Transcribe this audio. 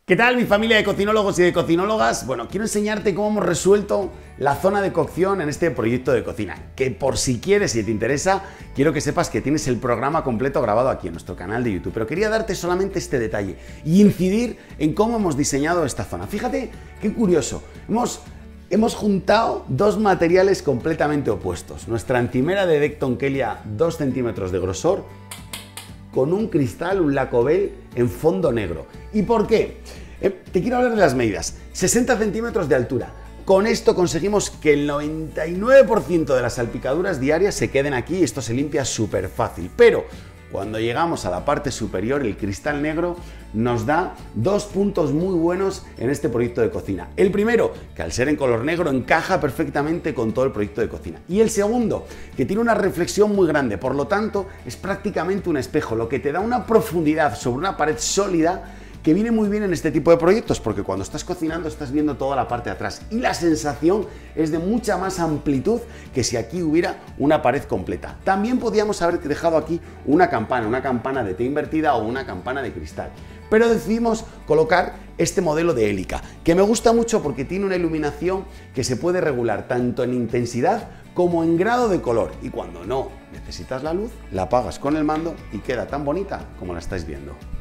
¿Qué tal, mi familia de cocinólogos y de cocinólogas? Bueno, quiero enseñarte cómo hemos resuelto la zona de cocción en este proyecto de cocina, que por si quieres y te interesa, quiero que sepas que tienes el programa completo grabado aquí en nuestro canal de YouTube, pero quería darte solamente este detalle y incidir en cómo hemos diseñado esta zona. Fíjate qué curioso, hemos juntado dos materiales completamente opuestos, nuestra encimera de Decton Kelia 2 centímetros de grosor, con un cristal, un Lacobel en fondo negro. ¿Y por qué? Te quiero hablar de las medidas. 60 centímetros de altura. Con esto conseguimos que el 99% de las salpicaduras diarias se queden aquí y esto se limpia súper fácil. Pero cuando llegamos a la parte superior, el cristal negro nos da dos puntos muy buenos en este proyecto de cocina. El primero, que al ser en color negro encaja perfectamente con todo el proyecto de cocina. Y el segundo, que tiene una reflexión muy grande, por lo tanto es prácticamente un espejo, lo que te da una profundidad sobre una pared sólida que viene muy bien en este tipo de proyectos, porque cuando estás cocinando estás viendo toda la parte de atrás y la sensación es de mucha más amplitud que si aquí hubiera una pared completa. También podíamos haber dejado aquí una campana de T invertida o una campana de cristal, pero decidimos colocar este modelo de hélica, que me gusta mucho porque tiene una iluminación que se puede regular tanto en intensidad como en grado de color, y cuando no necesitas la luz, la apagas con el mando y queda tan bonita como la estáis viendo.